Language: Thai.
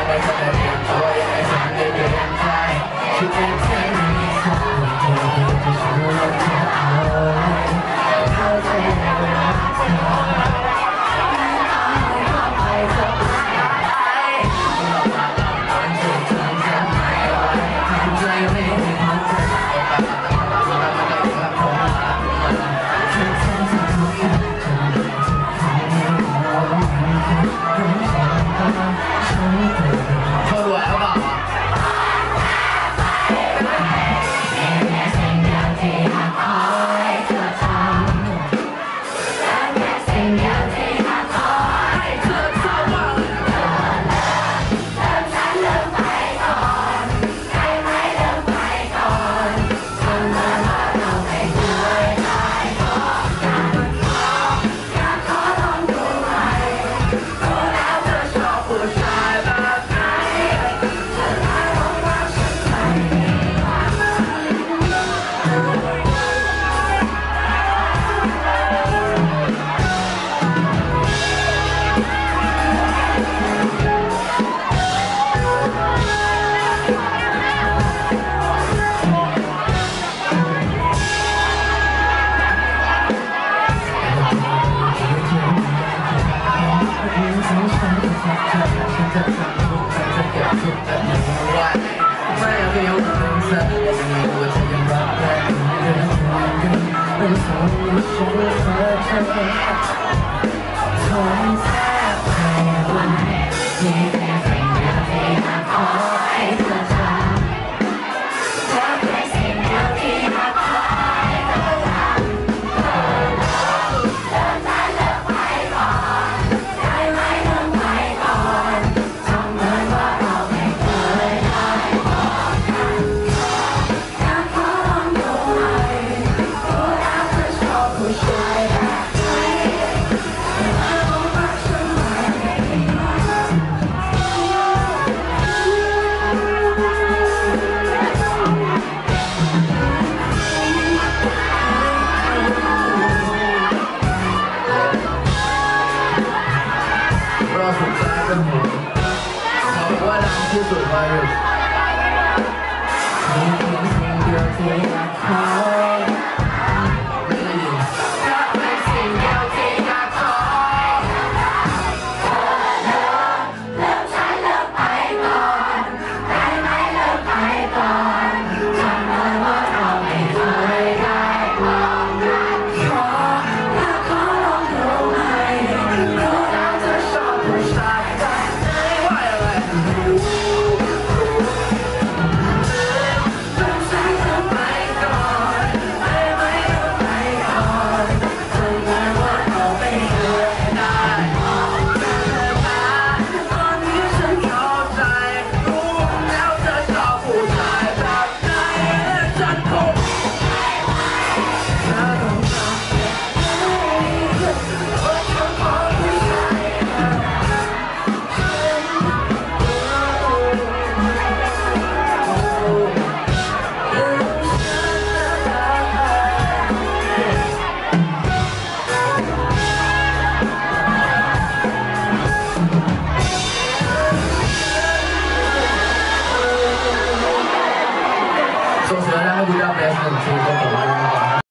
ไม่เคยเปลี่ยนตัวยังไม่เคยเปลี่ยนใจคิดเองแค่ไหนสักวันเธอจะช่วยเธอเข้าใจรักเธอไปสักวันใจไม่ได้พักเขารวยหรือเปล่าไม่เอาเพียงเธอยังมีตัวฉันยังรักแค่เรื่องเป็นสองฉันเธอของแท้แค่วันมีแค่สิ่งเดียวที่อยากขอให้เธอทำเธอเป็นสิ่งเดียวที่อยากขอให้เธอทำเลิกได้เลิกไปก่อนได้ไหมเลิกไปก่อนทำเหมือนว่าเราไม่เคยได้บอกกันอยากขอลองดูหน่อยรู้แล้วเธอชอบผู้ชายแบบไหนมาลองรักฉันไหมรอสุดท้ายเป็นหัวเขาบอกว่าดังที่สุดมาอยู่มีเพียงสิ่งเดียวที่อยากขอไม่ได้ยินอยากเป็นสิ่งเดียวที่อยากขอเลิกฉันเลิกไปก่อนได้ไหมเลิกไปก่อนทำเหมือนว่าเราไม่เคยได้บอกกันอยากขอลองดูไหมรู้แล้วเธอชอบผู้ชายแบบไหนว่าอะไรส่งเสียงดังให้ดูดับเบสหนึ่งทีก็ผม